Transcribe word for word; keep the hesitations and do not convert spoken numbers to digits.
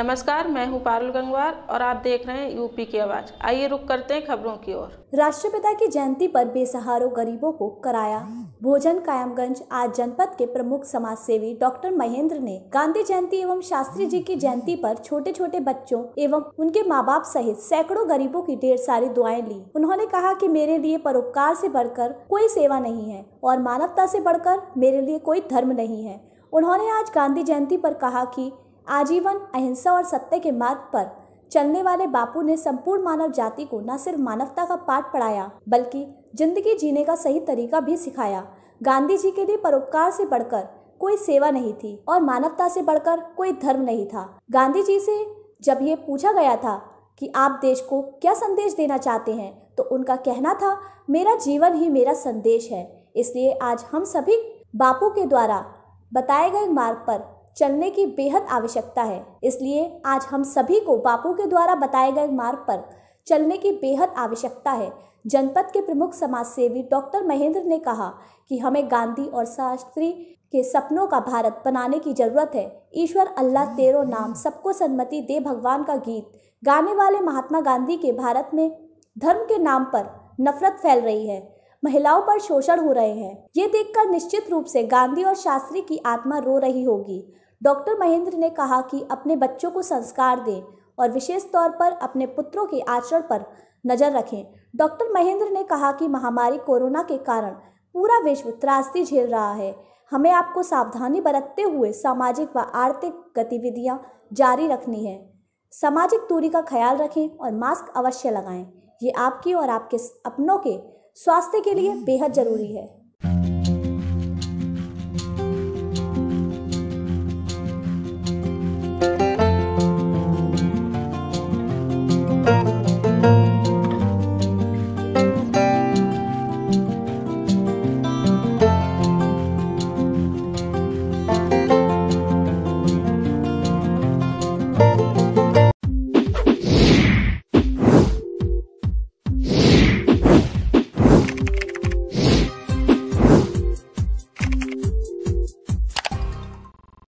नमस्कार, मैं हूं पारुल गंगवार और आप देख रहे हैं यूपी की आवाज। आइए रुक करते हैं खबरों की ओर। राष्ट्रपिता की जयंती पर बेसहारों गरीबों को कराया भोजन। कायमगंज। आज जनपद के प्रमुख समाज सेवी डॉक्टर महेंद्र ने गांधी जयंती एवं शास्त्री जी की जयंती पर छोटे छोटे बच्चों एवं उनके माँ बाप सहित सैकड़ों गरीबों की ढेर सारी दुआएं ली। उन्होंने कहा कि मेरे लिए परोपकार से बढ़कर कोई सेवा नहीं है और मानवता से बढ़कर मेरे लिए कोई धर्म नहीं है। उन्होंने आज गांधी जयंती पर कहा कि आजीवन अहिंसा और सत्य के मार्ग पर चलने वाले बापू ने संपूर्ण मानव जाति को न सिर्फ मानवता का पाठ पढ़ाया बल्कि जिंदगी जीने का सही तरीका भी सिखाया। गांधी जी के लिए परोपकार से बढ़कर कोई सेवा नहीं थी और मानवता से बढ़कर कोई धर्म नहीं था। गांधी जी से जब ये पूछा गया था कि आप देश को क्या संदेश देना चाहते हैं, तो उनका कहना था, मेरा जीवन ही मेरा संदेश है। इसलिए आज हम सभी बापू के द्वारा बताए गए मार्ग पर चलने की बेहद आवश्यकता है। इसलिए आज हम सभी को बापू के द्वारा बताए गए मार्ग पर चलने की बेहद आवश्यकता है। जनपद के प्रमुख समाज सेवी डॉक्टर महेंद्र ने कहा कि हमें गांधी और शास्त्री के सपनों का भारत बनाने की जरूरत है। ईश्वर अल्लाह तेरो नाम सबको सन्मति दे भगवान का गीत गाने वाले महात्मा गांधी के भारत में धर्म के नाम पर नफरत फैल रही है, महिलाओं पर शोषण हो रहे हैं। ये देखकर निश्चित रूप से गांधी और शास्त्री की आत्मा रो रही होगी। डॉक्टर महेंद्र ने कहा कि अपने बच्चों को संस्कार दें और विशेष तौर पर अपने पुत्रों के आचरण पर नजर रखें। डॉक्टर महेंद्र ने कहा कि महामारी कोरोना के कारण पूरा विश्व त्रासदी झेल रहा है। हमें आपको सावधानी बरतते हुए सामाजिक व आर्थिक गतिविधियां जारी रखनी है। सामाजिक दूरी का ख्याल रखें और मास्क अवश्य लगाएं। ये आपकी और आपके अपनों के स्वास्थ्य के लिए बेहद जरूरी है।